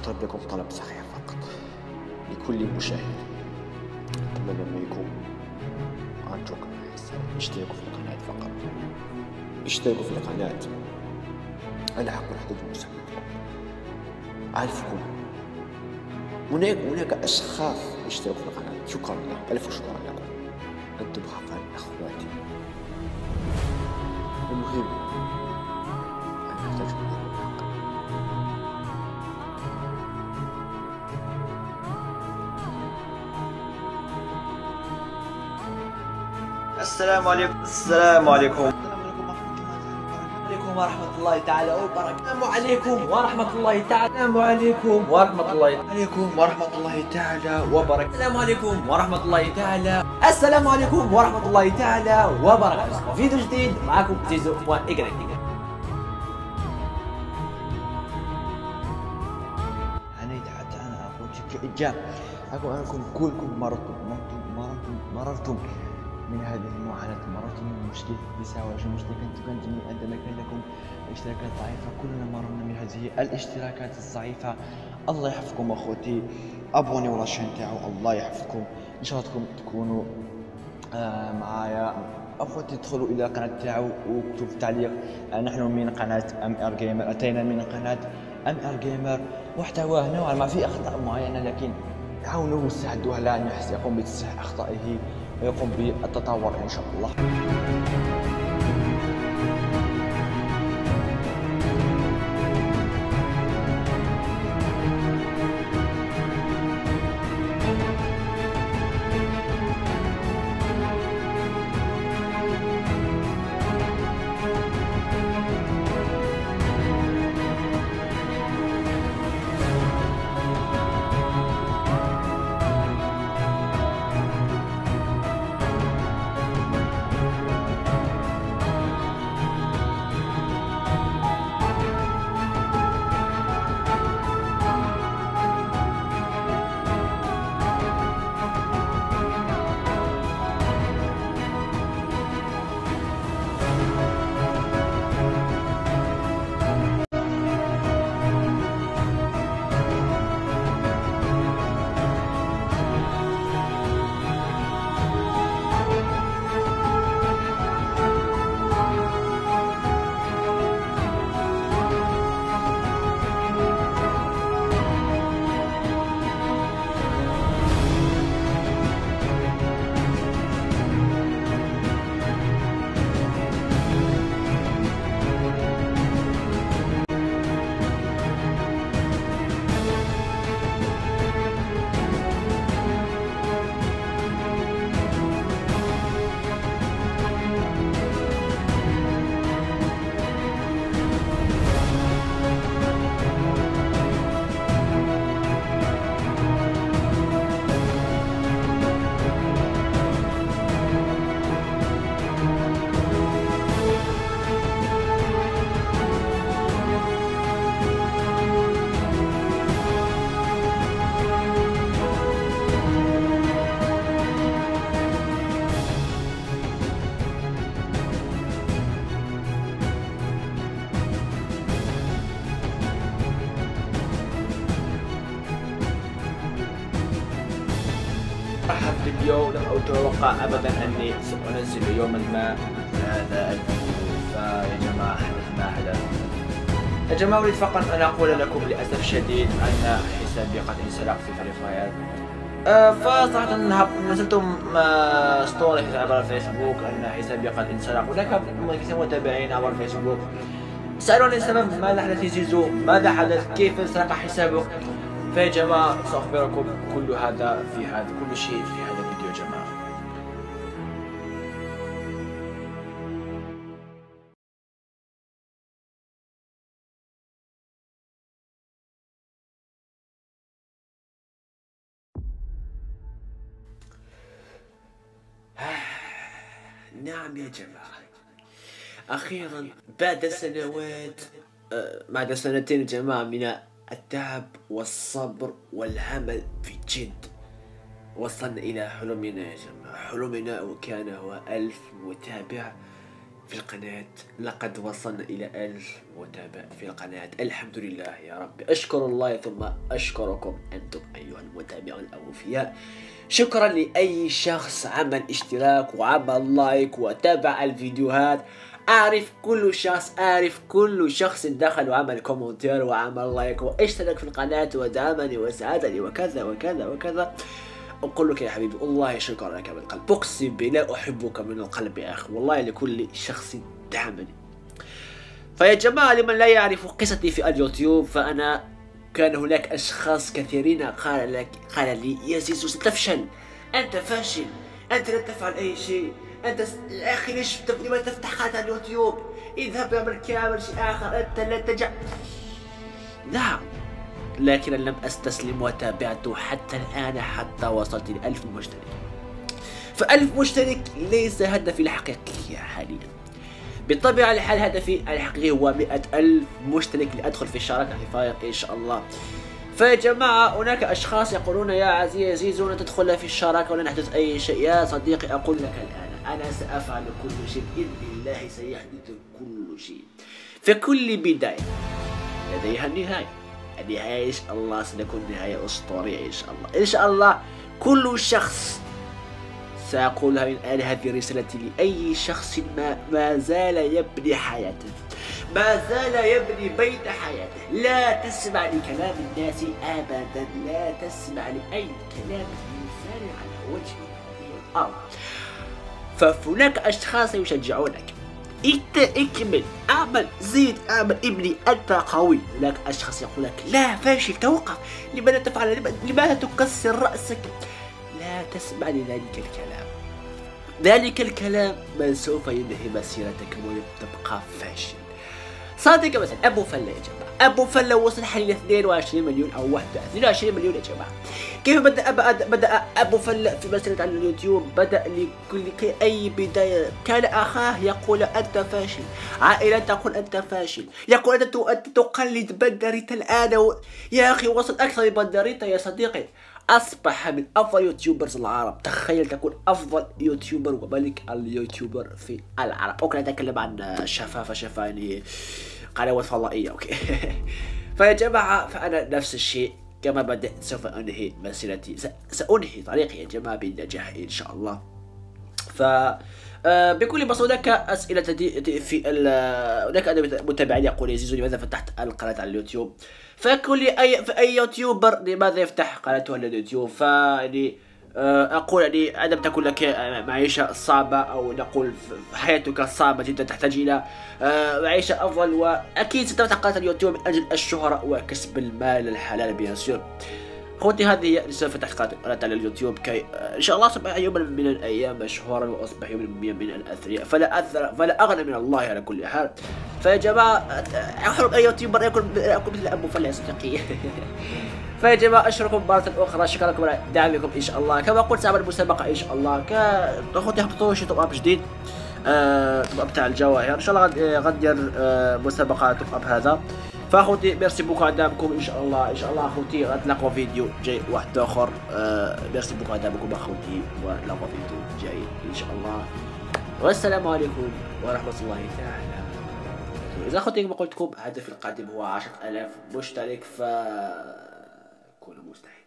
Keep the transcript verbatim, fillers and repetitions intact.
أطلب لكم طلب صغير فقط لكل مشاهد. أتمنى منكم أرجوكم اشتركوا في القناة فقط، اشتركوا في القناة. أنا حقول حدود مساعدتكم. أعرفكم هناك هناك أشخاص يشتركوا في القناة، شكرا لكم، ألف شكرا لكم، أنتم حقا أخواتي. المهم أنا أحتاج منكم حقا. السلام عليكم. السلام عليكم. عليكم ورحمة الله تعالى وبركاته. السلام عليكم ورحمة الله تعالى. السلام عليكم ورحمة الله عليكم ورحمة الله تعالى وبركاته. السلام عليكم ورحمة الله تعالى. السلام عليكم ورحمة الله تعالى وبركاته. فيديو جديد معكم زيزو وان إيكريك. أنا حتى أنا أقول كإجابة أقول أنكم كلكم مررتم مررتم مررتم من هذه المعاناة، مررتم من مشكلة التساوي، مشكلة كانت عندما كان لكم اشتراكات ضعيفة. كلنا مررنا من هذه الاشتراكات الضعيفة. الله يحفظكم أخوتي، أبوني ولا الشين تاعو. الله يحفظكم، إن شاء الله تكونوا آه معايا أخوتي. ادخلوا إلى القناة تاعو واكتبوا في التعليق آه نحن من قناة أم آر جيمر، أتينا من قناة أم آر جيمر. محتواه نوعا ما فيه أخطاء معينة، لكن حاولوا ساعدوه على أن يقوم بتصحيح أخطائه ويقوم بالتطور إن شاء الله. مرحبا باليوم. لم أتوقع أبدا أني سأنزل يوما ما هذا الفيديو. فيا جماعة حدث ما حدث. يا جماعة أريد فقط أن أقول لكم للأسف الشديد أن حسابي قد انسرق في فري فاير. أه فصراحة نزلت ستوري عبر الفيسبوك أن حسابي قد انسرق. هناك كثير متابعين عبر الفيسبوك سألوني السبب، ماذا حدث زيزو، ماذا حدث، كيف انسرق حسابك. فيا جماعة سأخبركم كل هذا في هذا كل شيء في هذا الفيديو يا جماعة. نعم يا جماعة، أخيرا بعد سنوات بعد سنتين يا جماعة من التعب والصبر والعمل في جد، وصلنا إلى حلمنا يا جماعة. حلمنا وكان هو ألف متابع في القناة. لقد وصلنا إلى ألف متابع في القناة، الحمد لله يا رب. أشكر الله ثم أشكركم أنتم أيها المتابعون الأوفياء. شكرا لأي شخص عمل اشتراك وعمل لايك وتابع الفيديوهات. أعرف كل شخص أعرف كل شخص دخل وعمل كومنتير وعمل لايك واشترك في القناة ودعمني وساعدني وكذا وكذا وكذا. أقول لك يا حبيبي والله شكرا لك من القلب، أقسم بالله أحبك من القلب يا أخي، والله لكل شخص دعمني. فيا جماعة لمن لا يعرف قصتي في اليوتيوب، فأنا كان هناك أشخاص كثيرين قال لك قال لي يا زيزو ستفشل، أنت فاشل، أنت لا تفعل أي شيء، أنت س... يا أخي ليش لما تفتح قناة على اليوتيوب؟ اذهب اعمل كامل شيء آخر، أنت لا تجع. نعم، لكن لم أستسلم وتابعته حتى الآن حتى وصلت لألف مشترك. فألف مشترك ليس هدفي الحقيقي حاليا. بطبيعة الحال هدفي الحقيقي هو مئة ألف مشترك لأدخل في الشراكة في فايق إن شاء الله. فيا جماعة هناك أشخاص يقولون يا عزيزي زيزو لا تدخل في الشراكة ولا نحدث أي شيء. يا صديقي أقول لك الآن أنا سأفعل كل شيء بإذن الله، سيحدث كل شيء. في كل بداية لديها النهاية، النهاية إن شاء الله ستكون نهاية أسطورية إن شاء الله. إن شاء الله كل شخص سأقولها من الآن، هذه رسالتي لأي شخص ما, ما زال يبني حياته، ما زال يبني بيت حياته. لا تسمع لكلام الناس أبدا، لا تسمع لأي كلام إنسان على وجه هذه الأرض. فهناك أشخاص يشجعونك، انت اكمل، اعمل، زيد، اعمل، ابني، انت قوي. هناك اشخاص يقول لك لا فاشل، توقف، لماذا تفعل، لماذا تكسر رأسك؟ لا تسمع لذلك الكلام، ذلك الكلام من سوف ينهي مسيرتك وتبقى فاشل. صادق مثلا ابو فله يا جماعه، ابو فله وصل حاليا اثنين وعشرين مليون او واحد اثنين وعشرين مليون يا جماعه. كيف بدا بدا ابو فله في مسيرته على اليوتيوب؟ بدا لكل اي بدايه كان اخاه يقول انت فاشل، عائله تقول انت فاشل، يقول انت تقلد بندريتا الان و... يا اخي وصل اكثر من بندريتا يا صديقي، اصبح من افضل يوتيوبرز العرب. تخيل تكون افضل يوتيوبر وملك اليوتيوبر في العرب. اوكي نتكلم عن شفافه شفا يعني قنوات فضائيه اوكي. فيا جماعه فانا نفس الشيء كما بدأت سوف انهي مسيرتي، سانهي طريقي يا جماعه بالنجاح ان شاء الله. ف بكل بساطه هناك اسئله في هناك متابعين يقول يا زيزو لماذا فتحت القناه على اليوتيوب؟ فكل اي في اي يوتيوبر لماذا يفتح قناته على اليوتيوب؟ فيعني اقول يعني عندما تكون لك معيشه صعبه او نقول حياتك صعبه جدا تحتاج الى معيشه افضل، واكيد ستفتح قناه اليوتيوب من اجل الشهره وكسب المال الحلال بيان سور. اخوتي هذه هي رسالة فتح قناة على اليوتيوب كي ان شاء الله اصبح يوما من الايام مشهورا واصبح يوما من الاثرياء، فلا اثر فلا اغنى من الله على كل حال. فيا جماعه احرق اي يوتيوبر يكون مثل ابو فله صديقي. فيا جماعه اشكركم مرة اخرى، شكرا لكم على دعمكم ان شاء الله. كما قلت ساعمل مسابقة ان شاء الله، اخوتي حطوا شي توب اب جديد، توب اب تاع الجواهر ان شاء الله غندير مسابقة توب اب هذا. فاخوتي ميرسي بوكو على دعمكم ان شاء الله. ان شاء الله اخوتي غنتلاقوا فيديو جاي واحد اخر. آه ميرسي بوكو على دعمكم اخوتي، ونتلاقوا فيديو جاي ان شاء الله. والسلام عليكم ورحمه الله تعالى. اذا اخوتي كما قلت لكم هدفي القادم هو عشرة آلاف مشترك، فكونوا مستحيل.